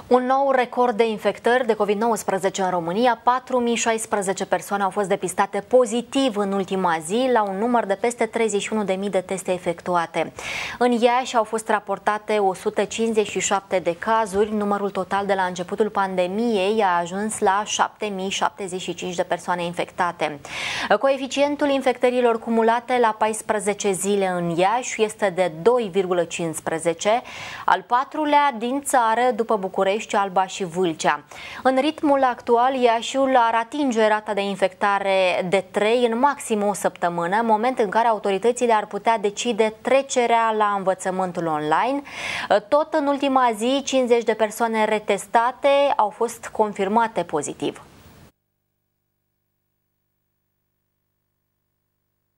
Un nou record de infectări de COVID-19 în România. 4.016 persoane au fost depistate pozitiv în ultima zi, la un număr de peste 31.000 de teste efectuate. În Iași au fost raportate 157 de cazuri. Numărul total de la începutul pandemiei a ajuns la 7.075 de persoane infectate. Coeficientul infectărilor cumulate la 14 zile în Iași este de 2,15, al patrulea din țară după București, Alba și Vâlcea. În ritmul actual, Iașiul ar atinge rata de infectare de 3 în maxim o săptămână, moment în care autoritățile ar putea decide trecerea la învățământul online. Tot în ultima zi, 50 de persoane retestate au fost confirmate pozitiv.